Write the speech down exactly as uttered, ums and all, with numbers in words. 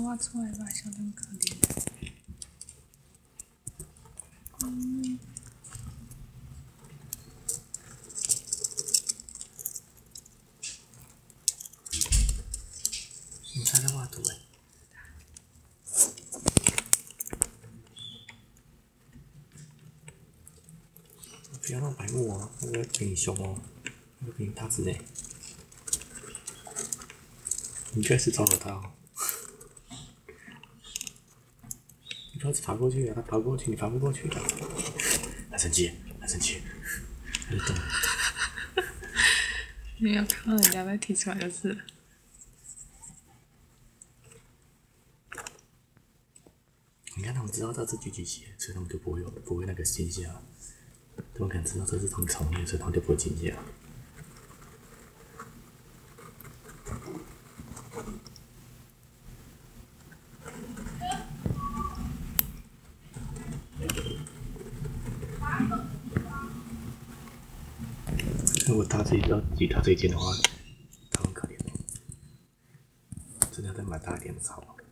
挖出来吧，小的很可怜。嗯。 你猜在挖土哎！不要那么白目哦，那个比你凶哦，那个比你大只哎！你确实抓得到。你不要爬过去啊！他爬不过去，你爬不过去的。很生气，很生气，很懂。 没有看到人家被踢出来就是了。 你看他们知道这是狙击鞋，所以他们就不会有不会那个惊吓。他们可能知道这是从从业，所以他们就不会惊吓。如果他自己要举他这一件的话，他很可怜哦，真的要再买大一点的草。